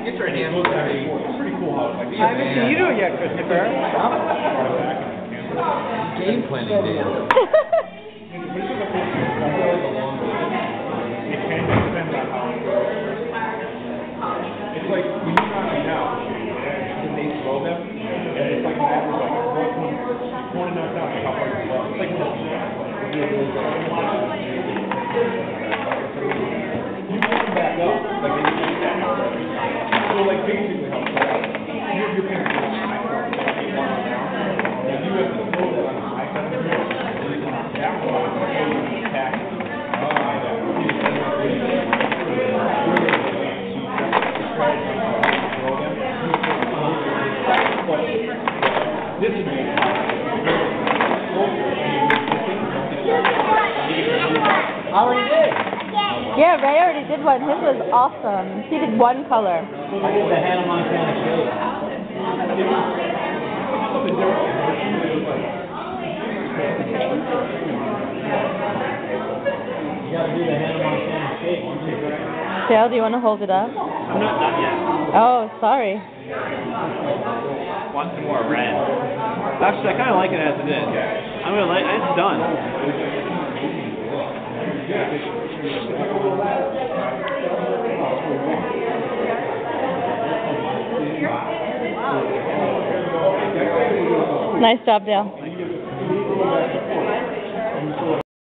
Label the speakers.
Speaker 1: Get your hands dirty. It's pretty cool how like,
Speaker 2: I haven't seen you do it yet, Christopher.
Speaker 1: Game planning, Dan. It's like when you knock them down, and they throw them, and it's like matters like what one knock down, like how far you throw. It's like you put them back up, like they keep that. So like basically how your parents are high down, and you have to throw that on the high side of the field, and you can knock that one and you attack it. This is
Speaker 3: Already did.
Speaker 4: Yeah, Ray already did one. His was awesome. He did one color.
Speaker 3: I did the Hannah Montana shake. You gotta do the Hannah Montana shake.
Speaker 4: Dale, do you want to hold it up?
Speaker 2: I'm not done yet.
Speaker 4: Oh, sorry.
Speaker 2: Want some more red. Actually, I kind of like it as it is. I'm gonna let it's done.
Speaker 4: Nice job, Dale.